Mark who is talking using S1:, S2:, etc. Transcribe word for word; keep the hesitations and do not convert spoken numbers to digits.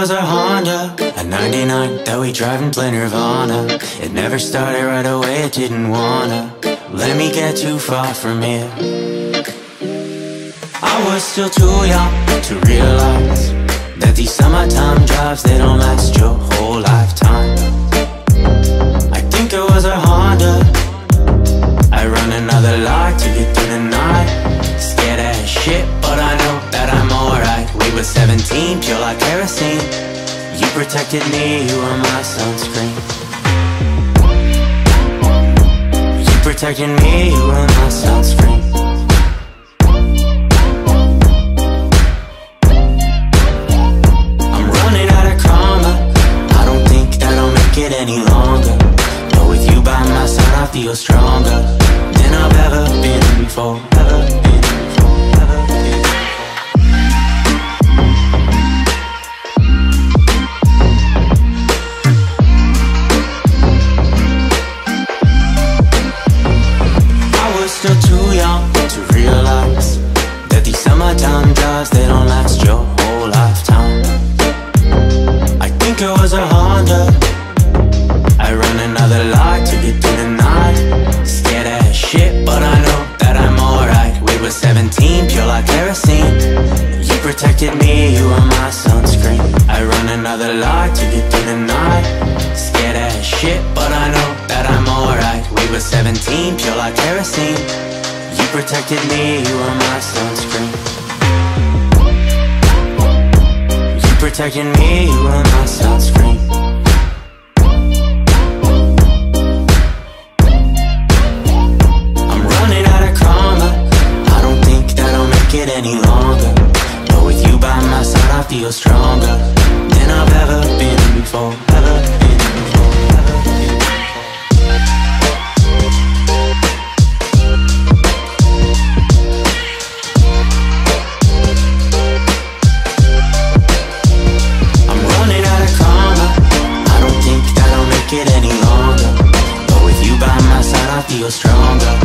S1: was a Honda, a ninety-nine that we drive and play Nirvana. It never started right away, it didn't wanna let me get too far from here. I was still too young to realize that these summertime drives, they don't last your whole lifetime. I think it was a Honda, I run another light to get through the night. Scared as shit, but I know that I'm alright. We were seventeen, pure like kerosene. You protected me, you were my sunscreen. You protected me, you were my sunscreen. I'm running out of karma, I don't think that I'll make it any longer. But with you by my side I feel stronger than I've ever been before. Ever been before, ever been before. Still too young to realize that these summertime drives, they don't last your whole lifetime. I think it was a Honda, I run another light to get through the night. Scared as shit, but I know that I'm alright. We were seventeen, pure like kerosene. You protected me, you were my sunscreen. I run another light to get through the night. Scared as shit, but I know that I'm alright. We were seventeen, pure like kerosene. You protected me, you were my sunscreen. You protected me, you were my sunscreen. I'm running out of karma, I don't think that I'll make it any longer. But with you by my side I feel stronger than I've ever been before. Ever been before, ever been before. It any longer, but with you by my side I feel stronger